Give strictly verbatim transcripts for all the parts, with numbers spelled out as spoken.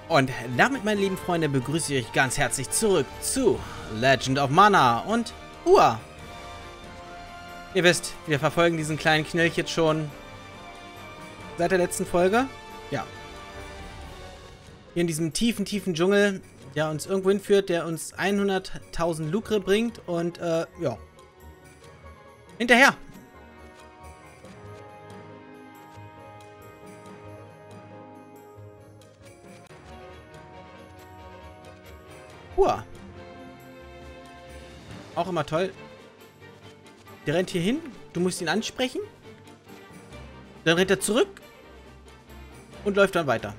Und damit, meine lieben Freunde, begrüße ich euch ganz herzlich zurück zu Legend of Mana und Ua. Ihr wisst, wir verfolgen diesen kleinen Knilch jetzt schon seit der letzten Folge. Ja. Hier in diesem tiefen, tiefen Dschungel, der uns irgendwo hinführt, der uns hunderttausend Lucre bringt und, äh, ja. Hinterher! Ua. Auch immer toll. Der rennt hier hin, du musst ihn ansprechen. Dann rennt er zurück und läuft dann weiter.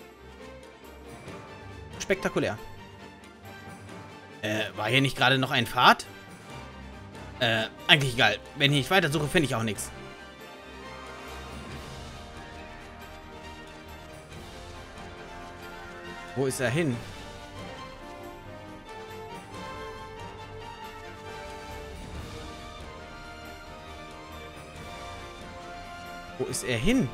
Spektakulär. Äh, war hier nicht gerade noch ein Pfad? Äh, eigentlich egal. Wenn ich nicht weiter suche, finde ich auch nichts. Wo ist er hin? Wo ist er hin?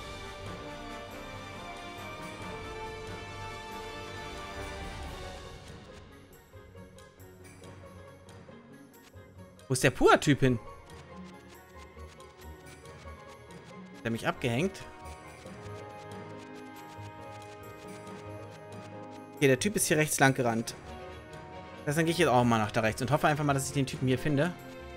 Wo ist der Pua-Typ hin? Hat er mich abgehängt? Okay, der Typ ist hier rechts lang gerannt. Das dann gehe ich jetzt auch mal nach da rechts und hoffe einfach mal, dass ich den Typen hier finde.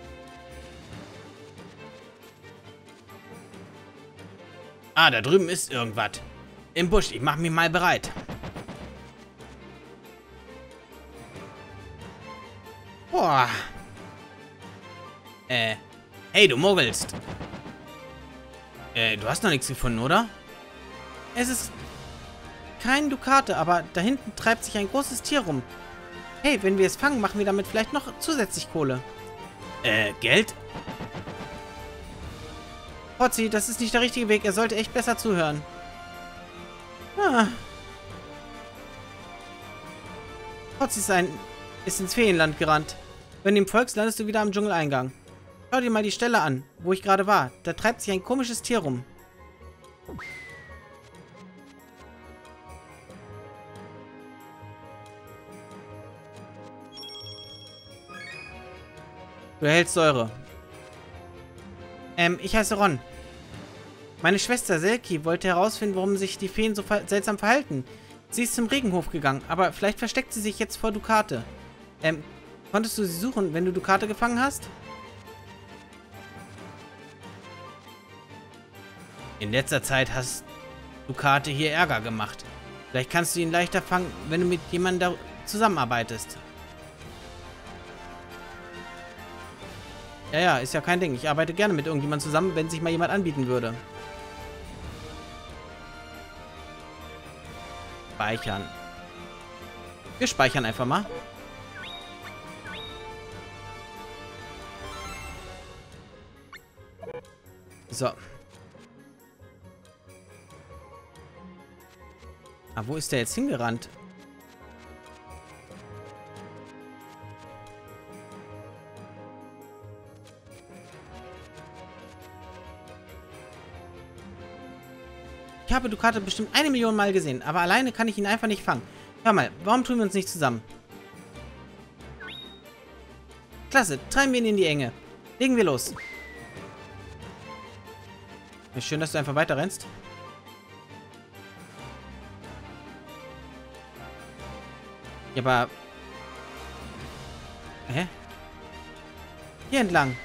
Ah, da drüben ist irgendwas. Im Busch. Ich mache mich mal bereit. Boah. Äh. Hey, du mogelst. Äh, du hast noch nichts gefunden, oder? Es ist kein Dukate, aber da hinten treibt sich ein großes Tier rum. Hey, wenn wir es fangen, machen wir damit vielleicht noch zusätzlich Kohle. Äh, Geld? Potzi, das ist nicht der richtige Weg. Er sollte echt besser zuhören. Ah. Potzi ist, ein, ist ins Feenland gerannt. Wenn du ihm folgst, landest du wieder am Dschungeleingang. Schau dir mal die Stelle an, wo ich gerade war. Da treibt sich ein komisches Tier rum. Du erhältst Säure. Ähm, ich heiße Ron. Meine Schwester Selkie wollte herausfinden, warum sich die Feen so ver seltsam verhalten. Sie ist zum Regenhof gegangen, aber vielleicht versteckt sie sich jetzt vor Dukate. Ähm, konntest du sie suchen, wenn du Dukate gefangen hast? In letzter Zeit hast Dukate hier Ärger gemacht. Vielleicht kannst du ihn leichter fangen, wenn du mit jemandem zusammenarbeitest. Ja, ja, ist ja kein Ding. Ich arbeite gerne mit irgendjemandem zusammen, wenn sich mal jemand anbieten würde. Speichern. Wir speichern einfach mal. So. Ah, wo ist der jetzt hingerannt? Ich habe Dukate bestimmt eine Million Mal gesehen, aber alleine kann ich ihn einfach nicht fangen. Hör mal, warum tun wir uns nicht zusammen? Klasse, treiben wir ihn in die Enge. Legen wir los. Schön, dass du einfach weiter rennst. Ja, aber... Hä? Hier entlang.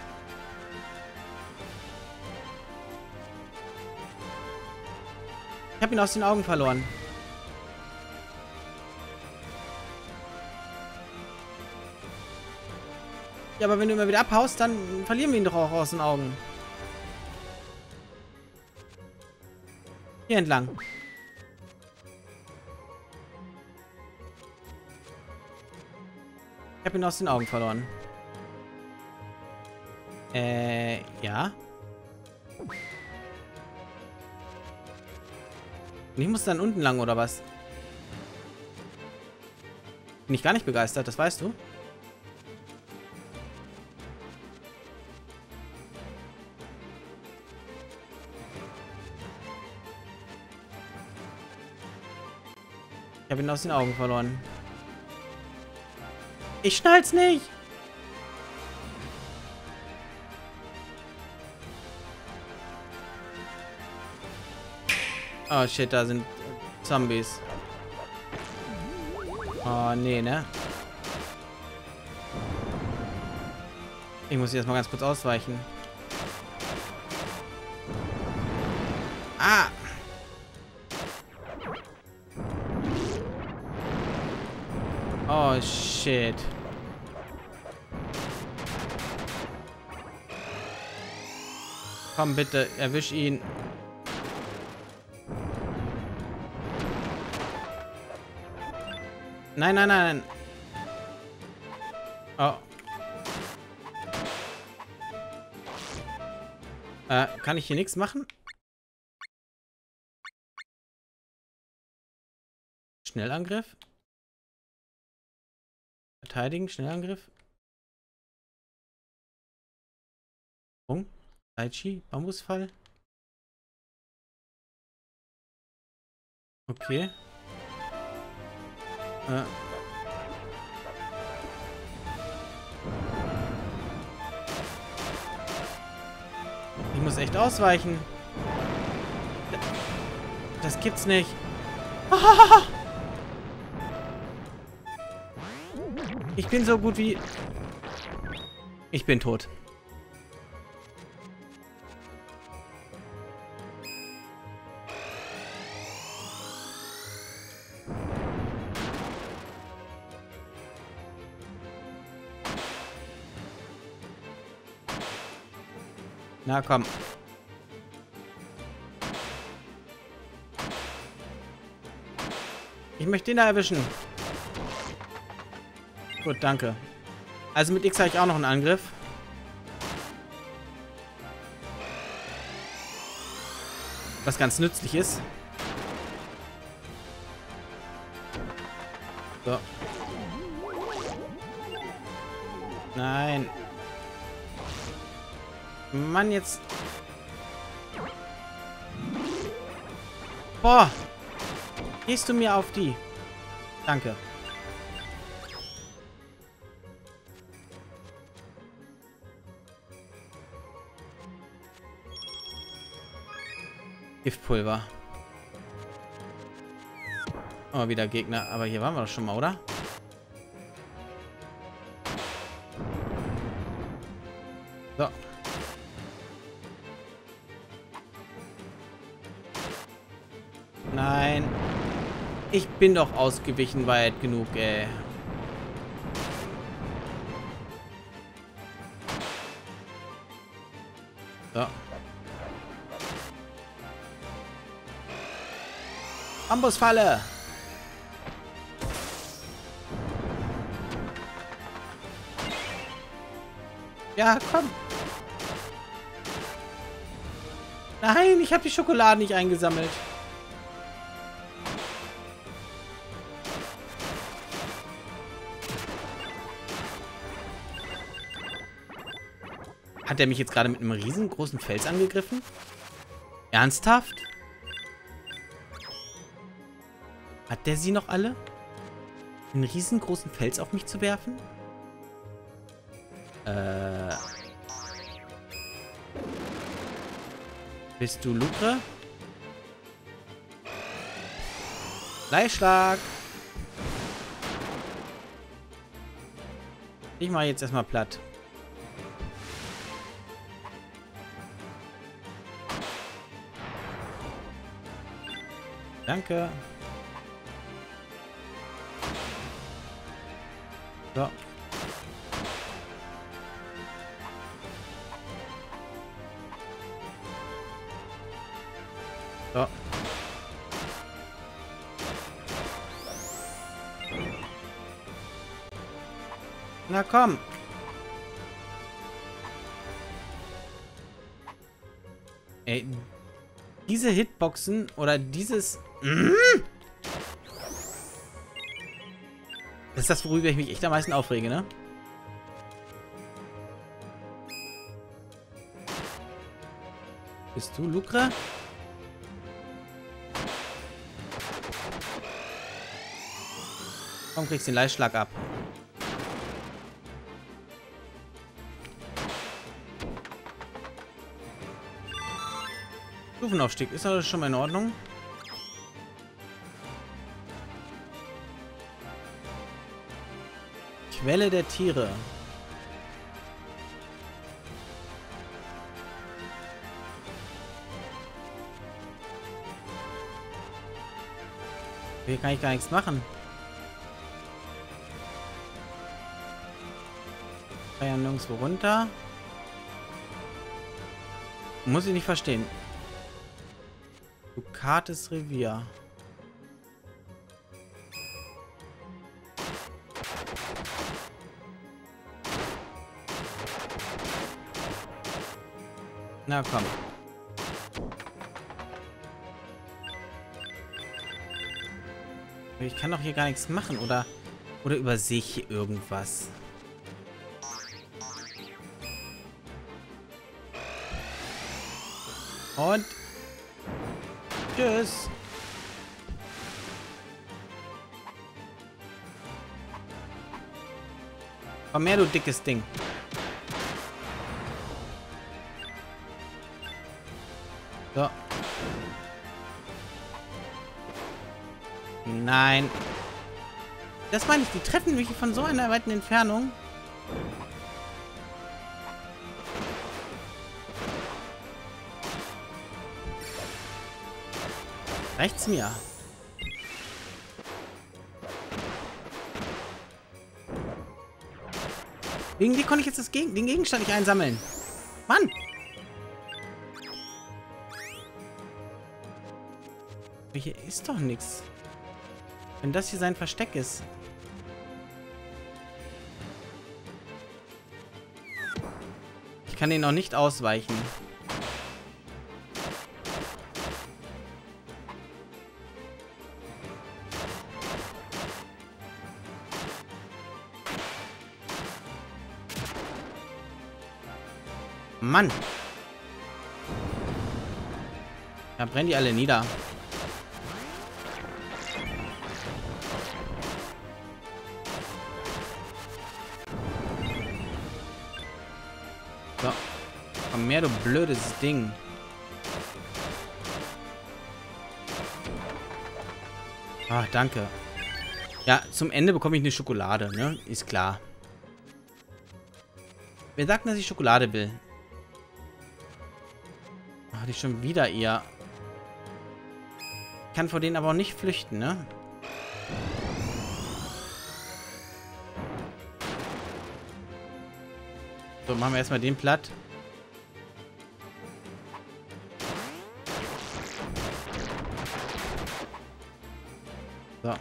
Ich habe ihn aus den Augen verloren. Ja, aber wenn du immer wieder abhaust, dann verlieren wir ihn doch auch aus den Augen. Hier entlang. Ich habe ihn aus den Augen verloren. Äh, ja. Und ich muss dann unten lang, oder was? Bin ich gar nicht begeistert, das weißt du. Ich habe ihn aus den Augen verloren. Ich schnall's nicht! Oh shit, da sind Zombies. Oh nee, ne? Ich muss jetzt mal ganz kurz ausweichen. Ah! Oh shit. Komm bitte, erwisch ihn. Nein, nein, nein. Oh. Äh, kann ich hier nichts machen? Schnellangriff? Verteidigen, Schnellangriff? Sprung? Aichi, Bambusfall? Okay. Äh. Ich muss echt ausweichen. Das gibt's nicht. Ich bin so gut wie... Ich bin tot. Na komm. Ich möchte ihn da erwischen. Gut, danke. Also mit X habe ich auch noch einen Angriff. Was ganz nützlich ist. So. Nein. Mann, jetzt... Boah! Gehst du mir auf die? Danke. Giftpulver. Oh, wieder Gegner. Aber hier waren wir doch schon mal, oder? So. Nein. Ich bin doch ausgewichen weit genug, ey. So. Bambusfalle. Ja, komm. Nein, ich habe die Schokolade nicht eingesammelt. Hat er mich jetzt gerade mit einem riesengroßen Fels angegriffen? Ernsthaft? Hat der sie noch alle? Einen riesengroßen Fels auf mich zu werfen? Äh. Bist du Lucre? Fleischschlag. Ich mache jetzt erstmal platt. Danke. So. So. Na komm. Ey, diese Hitboxen oder dieses... Das ist das, worüber ich mich echt am meisten aufrege, ne? Bist du Lucre? Komm, kriegst den Leistschlag ab. Stufenaufstieg. Ist das schon mal in Ordnung? Quelle der Tiere. Hier kann ich gar nichts machen. Ich kann ja nirgendwo runter. Muss ich nicht verstehen. Dukates Revier. Na komm. Ich kann doch hier gar nichts machen, oder? Oder übersehe ich hier irgendwas? Und tschüss. Komm her, du dickes Ding. So. Nein. Das meine ich, die treffen mich von so einer weiten Entfernung. Reicht's mir? Wegen wie konnte ich jetzt das Geg den Gegenstand nicht einsammeln? Mann! Hier ist doch nichts. Wenn das hier sein Versteck ist. Ich kann den noch nicht ausweichen. Mann! Ja, brennen die alle nieder. So. Komm her, du blödes Ding. Ah, danke. Ja, zum Ende bekomme ich eine Schokolade, ne? Ist klar. Wer sagt, dass ich Schokolade will? Ach, die schon wieder ihr. Ich kann vor denen aber auch nicht flüchten, ne? So, machen wir erstmal den platt. So.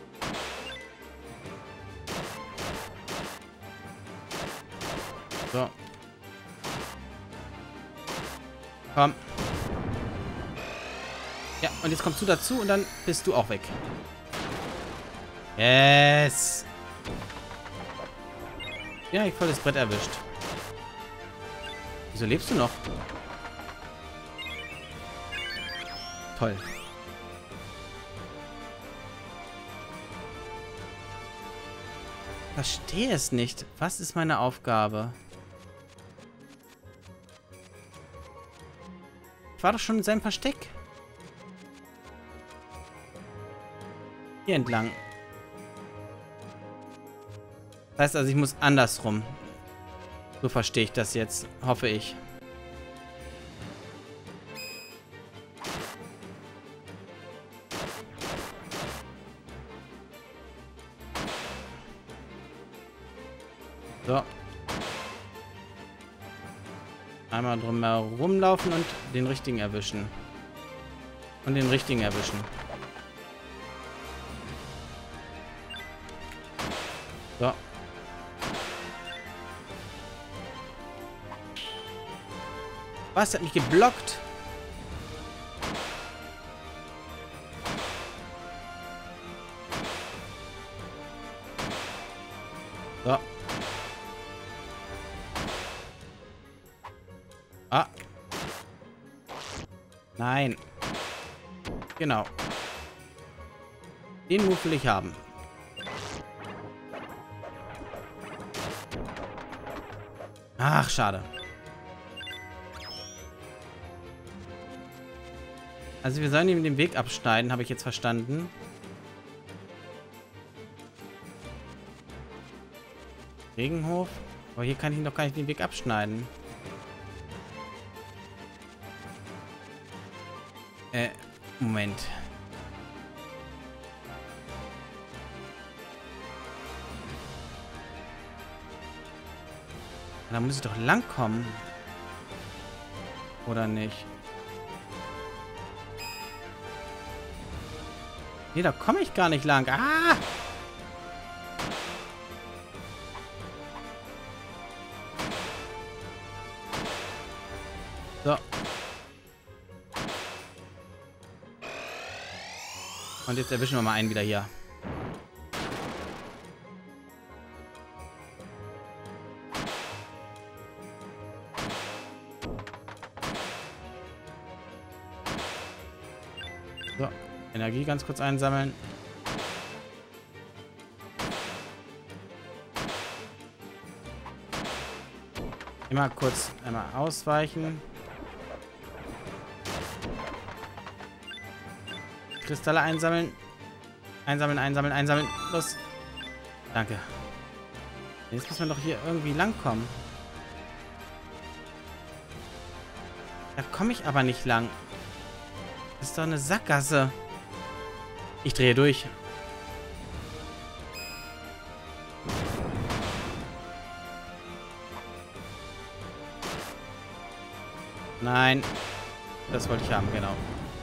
So. Komm. Ja, und jetzt kommst du dazu und dann bist du auch weg. Yes. Ja, ich voll das Brett erwischt. Wieso lebst du noch? Toll. Verstehe es nicht. Was ist meine Aufgabe? Ich war doch schon in seinem Versteck. Hier entlang. Das heißt also, ich muss andersrum. So verstehe ich das jetzt. Hoffe ich. So. Einmal drum herum laufen und den richtigen erwischen. Und den richtigen erwischen. So. Was? Hat mich geblockt? So. Ah. Nein. Genau. Den Move will ich haben. Ach, schade. Also wir sollen ihm den Weg abschneiden, habe ich jetzt verstanden. Regenhof? Aber hier kann ich ihm doch gar nicht den Weg abschneiden. Äh, Moment. Da muss ich doch lang kommen. Oder nicht? Nee, da komme ich gar nicht lang. Ah! So. Und jetzt erwischen wir mal einen wieder hier. So. Energie ganz kurz einsammeln. Immer kurz einmal ausweichen. Kristalle einsammeln. Einsammeln, einsammeln, einsammeln. Los. Danke. Jetzt müssen wir doch hier irgendwie langkommen. Da komme ich aber nicht lang. Das ist doch eine Sackgasse. Ich drehe durch. Nein. Das wollte ich haben, genau.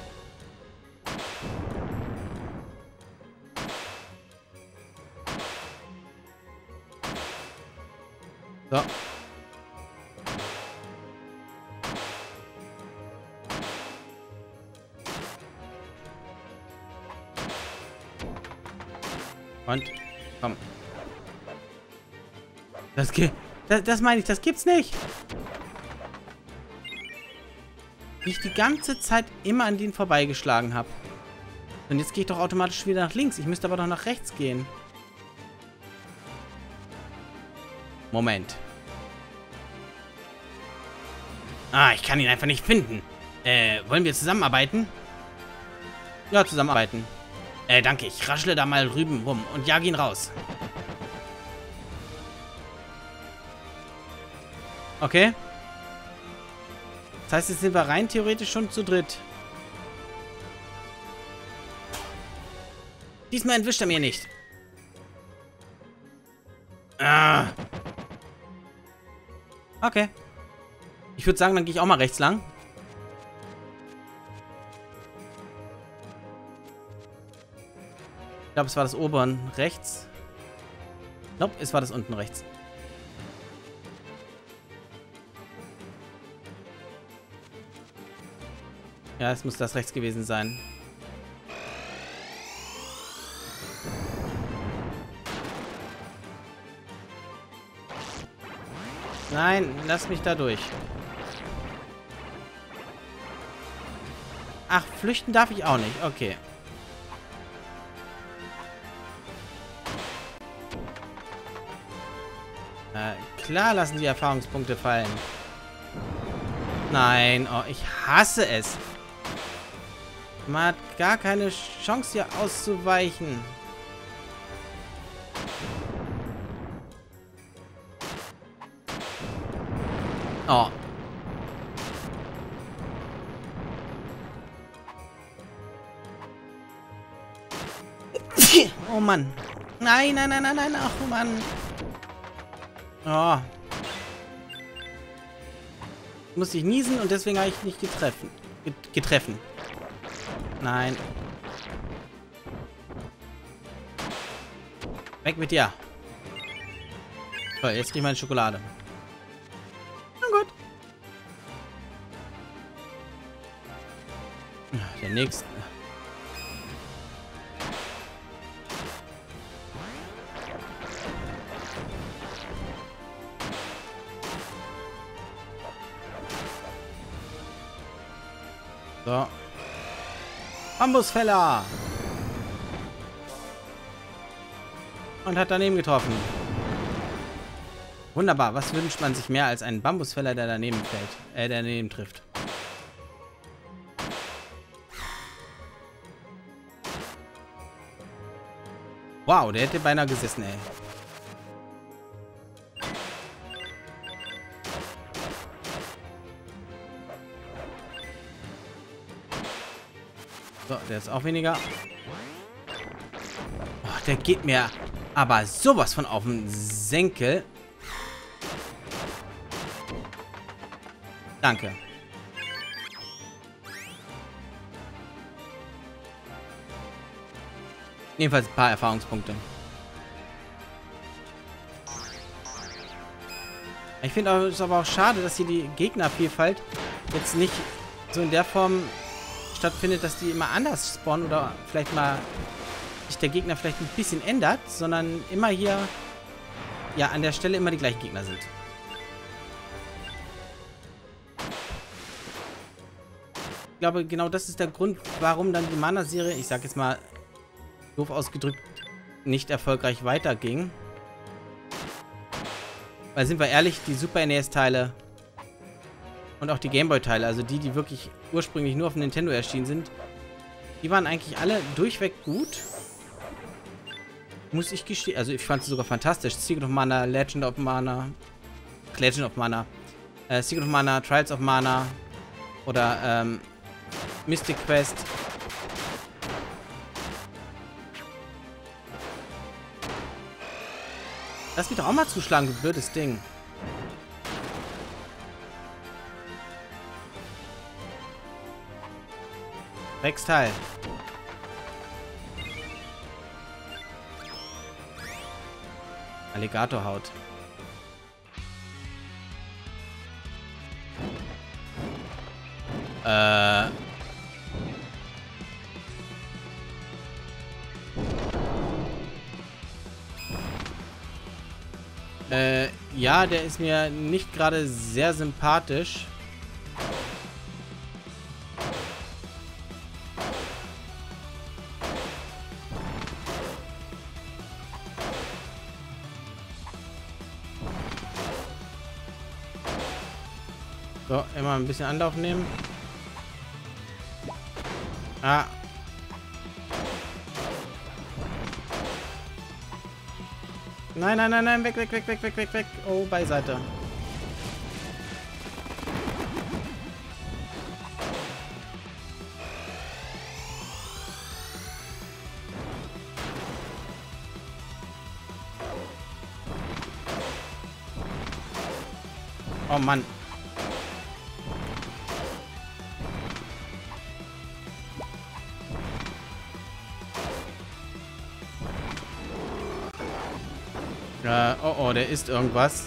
So. Und komm. Das geht. Das, das meine ich, das gibt's nicht. Wie ich die ganze Zeit immer an denen vorbeigeschlagen habe. Und jetzt gehe ich doch automatisch wieder nach links. Ich müsste aber doch nach rechts gehen. Moment. Ah, ich kann ihn einfach nicht finden. Äh, wollen wir zusammenarbeiten? Ja, zusammenarbeiten. Äh, danke. Ich raschle da mal drüben rum und jage ihn raus. Okay. Das heißt, jetzt sind wir rein theoretisch schon zu dritt. Diesmal entwischt er mir nicht. Ah. Okay. Ich würde sagen, dann gehe ich auch mal rechts lang. Ich glaube, es war das oberen rechts. Nope, es war das unten rechts. Ja, es muss das rechts gewesen sein. Nein, lass mich da durch. Ach, flüchten darf ich auch nicht. Okay. Äh, klar lassen die Erfahrungspunkte fallen. Nein, oh, ich hasse es. Man hat gar keine Chance, hier auszuweichen. Oh. Oh Mann. Nein, nein, nein, nein, nein. Ach Mann. Oh. Muss ich niesen und deswegen habe ich nicht getreffen. Getreffen. Nein. Weg mit dir. So, jetzt kriege ich meine Schokolade. Na gut. Der nächste. So. Bambusfäller. Und hat daneben getroffen. Wunderbar. Was wünscht man sich mehr als einen Bambusfäller, der daneben fällt? Äh, der daneben trifft. Wow, der hätte beinahe gesessen, ey. So, der ist auch weniger. Oh, der geht mir aber sowas von auf den Senkel. Danke. Jedenfalls ein paar Erfahrungspunkte. Ich finde es aber auch schade, dass hier die Gegnervielfalt jetzt nicht so in der Form stattfindet, dass die immer anders spawnen oder vielleicht mal sich der Gegner vielleicht ein bisschen ändert, sondern immer hier, ja, an der Stelle immer die gleichen Gegner sind. Ich glaube, genau das ist der Grund, warum dann die Mana-Serie, ich sag jetzt mal doof ausgedrückt, nicht erfolgreich weiterging. Weil, sind wir ehrlich, die Super N E S-Teile und auch die Gameboy-Teile, also die, die wirklich ursprünglich nur auf dem Nintendo erschienen sind, die waren eigentlich alle durchweg gut. Muss ich gestehen. Also ich fand sie sogar fantastisch. Secret of Mana, Legend of Mana, Legend of Mana, äh, Secret of Mana, Trials of Mana oder ähm, Mystic Quest. Lass mich doch auch mal zuschlagen, du blödes Ding. Drecksteil. Alligatorhaut. Äh. Äh, ja, der ist mir nicht gerade sehr sympathisch. So, immer ein bisschen Anlauf nehmen. Ah. Nein, nein, nein, nein, weg, weg, weg, weg, weg, weg, weg. Oh, beiseite. Oh Mann. Äh, oh, oh, der isst irgendwas.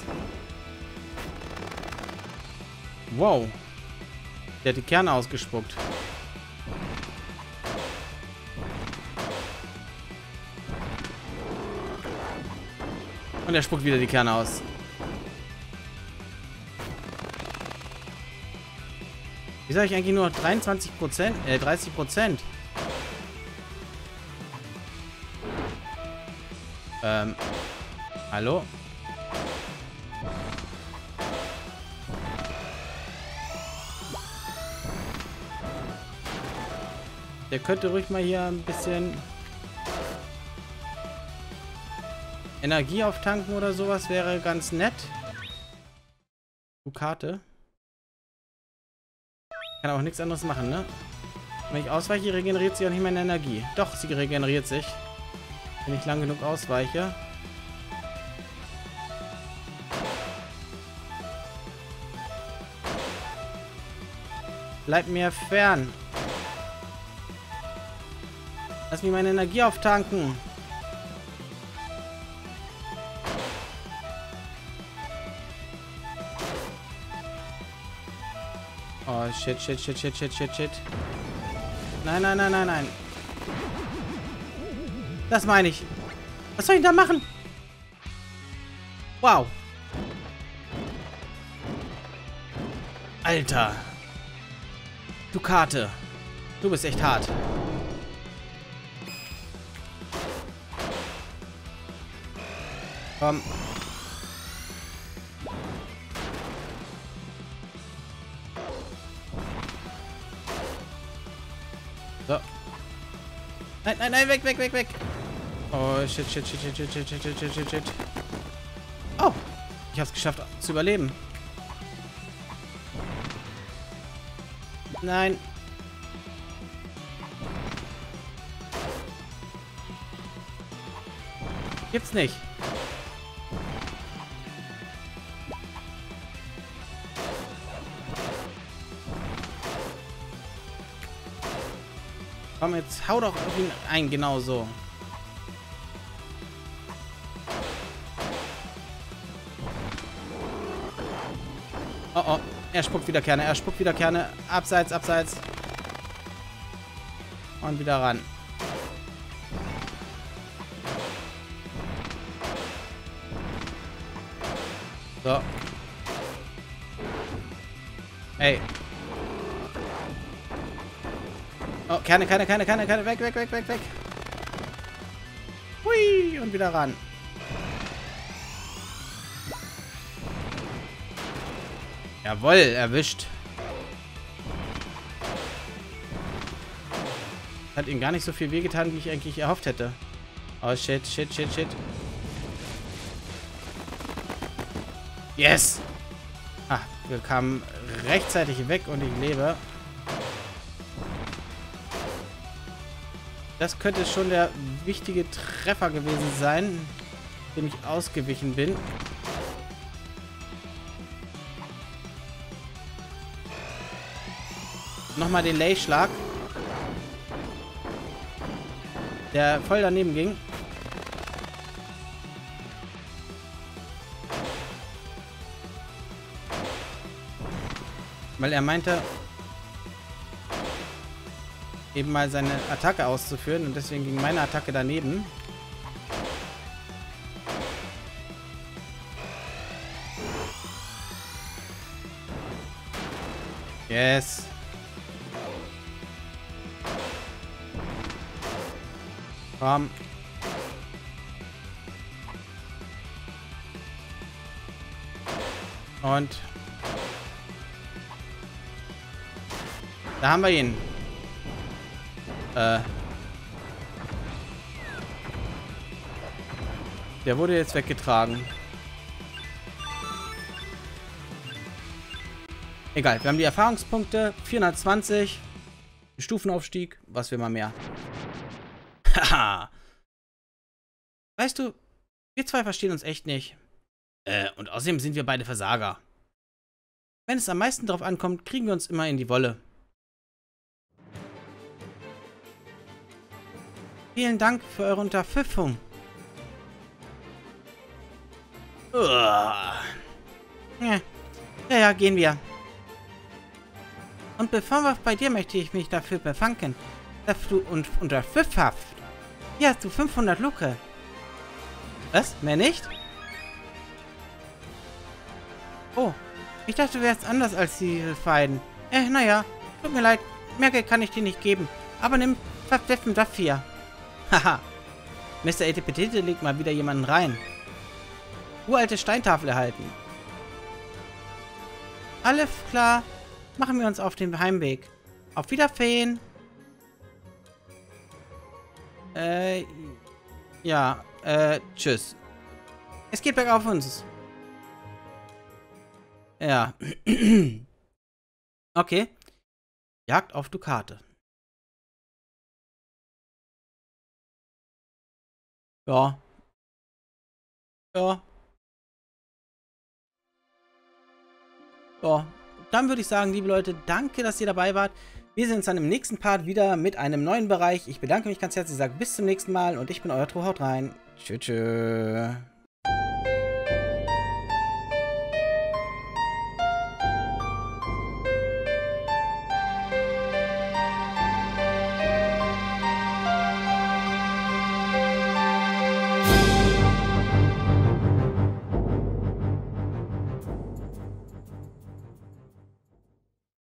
Wow. Der hat die Kerne ausgespuckt. Und er spuckt wieder die Kerne aus. Wie sage ich eigentlich nur dreiundzwanzig Prozent? Äh, dreißig Prozent. Ähm. Hallo? Der könnte ruhig mal hier ein bisschen Energie auftanken oder sowas, wäre ganz nett. Karte. Kann auch nichts anderes machen, ne? Wenn ich ausweiche, regeneriert sie auch nicht meine Energie. Doch, sie regeneriert sich. Wenn ich lang genug ausweiche. Bleib mir fern. Lass mich meine Energie auftanken. Oh, shit, shit, shit, shit, shit, shit, shit. Nein, nein, nein, nein, nein. Das meine ich. Was soll ich da machen? Wow. Alter. Du Karte. Du bist echt hart. Komm. Nein, nein, nein, weg, weg, weg, weg. Oh, shit, shit, shit, shit, shit, shit, shit, shit, shit, shit. Oh, ich hab's geschafft zu überleben. Nein. Gibt's nicht. Komm, jetzt hau doch auf ihn ein, genau so. Oh, oh. Er spuckt wieder Kerne, er spuckt wieder Kerne. Abseits, abseits. Und wieder ran. So. Ey. Oh, Kerne, Kerne, Kerne, Kerne, Kerne. Weg, weg, weg, weg, weg. Hui. Und wieder ran. Jawohl, erwischt. Hat ihm gar nicht so viel wehgetan, wie ich eigentlich erhofft hätte. Oh, shit, shit, shit, shit. Yes! Ah, wir kamen rechtzeitig weg und ich lebe. Das könnte schon der wichtige Treffer gewesen sein, dem ich ausgewichen bin. Nochmal den Lay-Schlag. Der voll daneben ging. Weil er meinte, eben mal seine Attacke auszuführen. Und deswegen ging meine Attacke daneben. Yes. Komm. Und da haben wir ihn. Äh. Der wurde jetzt weggetragen. Egal, wir haben die Erfahrungspunkte. vierhundertzwanzig. Stufenaufstieg. Was will man mehr? Haha. Weißt du, wir zwei verstehen uns echt nicht. Äh, und außerdem sind wir beide Versager. Wenn es am meisten drauf ankommt, kriegen wir uns immer in die Wolle. Vielen Dank für eure Unterpfiffung. Uah. Ja. ja, ja, gehen wir. Und bevor wir bei dir möchte ich mich dafür bedanken, dass du uns unterpfifft hast. Hier hast du fünfhundert Luke. Was? Mehr nicht? Oh, ich dachte, du wärst anders als die beiden. Äh, naja, tut mir leid, mehr Geld kann ich dir nicht geben. Aber nimm Verpfiffen dafür. Haha. Mister Etepetete legt mal wieder jemanden rein. Uralte Steintafel erhalten. Alles klar. Machen wir uns auf den Heimweg. Auf Wiedersehen. Äh, ja, äh, tschüss. Es geht bergauf uns. Ja. Okay. Jagd auf Dukate. Ja. Ja. Ja. Dann würde ich sagen, liebe Leute, danke, dass ihr dabei wart. Wir sehen uns dann im nächsten Part wieder mit einem neuen Bereich. Ich bedanke mich ganz herzlich, sage bis zum nächsten Mal und ich bin euer Tro, haut rein. Tschüss. Tschüss.